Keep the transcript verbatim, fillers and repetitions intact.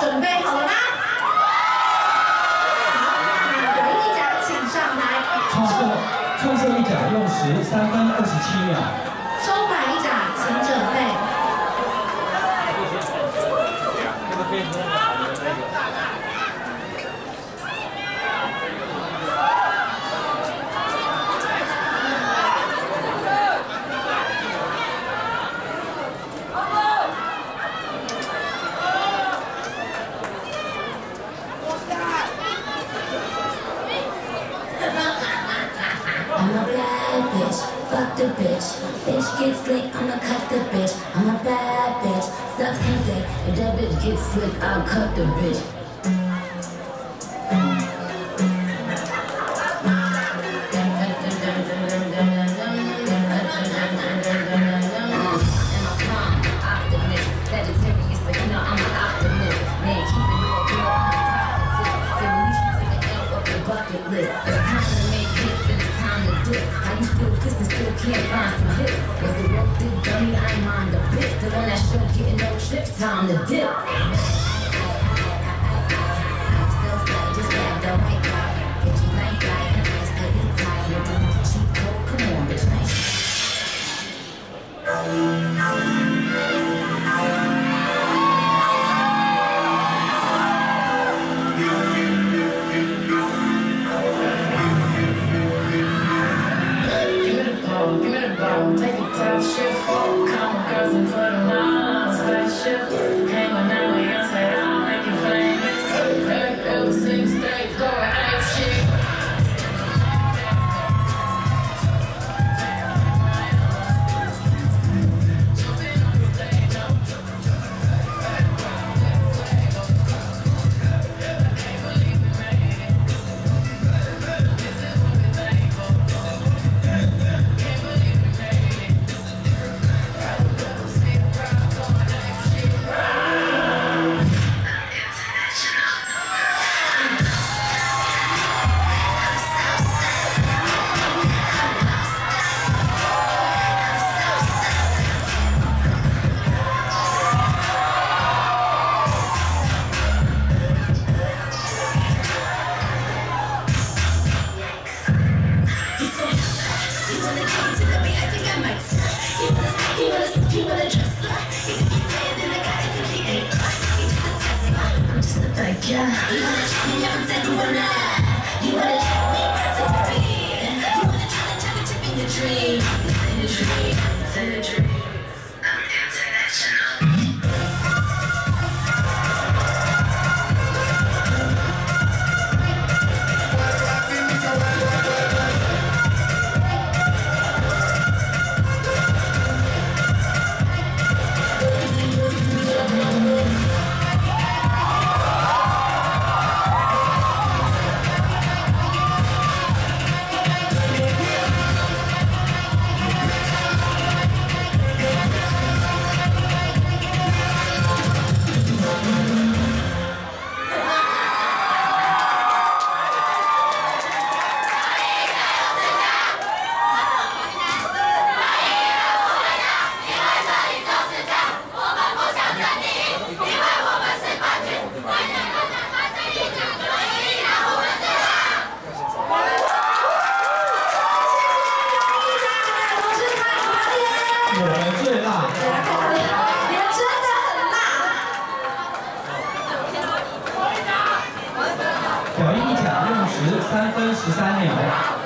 准备好了吗？好，那表演一甲请上台。 创射创射一甲用时三分二十七秒。 收摆一甲请准备。 I'm a bad bitch, fuck the bitch. Bitch get slick, I'ma cut the bitch. I'm a bad bitch, suck some dick. If that bitch get slick, I'll cut the bitch. How you still kiss and still can't find some hits? Was the rope did dummy? I ain't mind the bitch. The one that showed getting no trips, time to dip. Still slay, just grab the right guy. Get you night guy and I still be tired. Don't cheap code, come on, bitch, nice. Take a top shift, calm girls and put them on a spaceship. Hang on now, we gon' say I'll make you famous. Back ever since they go ape shit. Yeah, you wanna try me, never said you wanna. You wanna try me, that's a dream. You wanna try to try to tip in your dreams. In your dreams, in your dreams. I'm international. 表演一甲用时三分十三秒。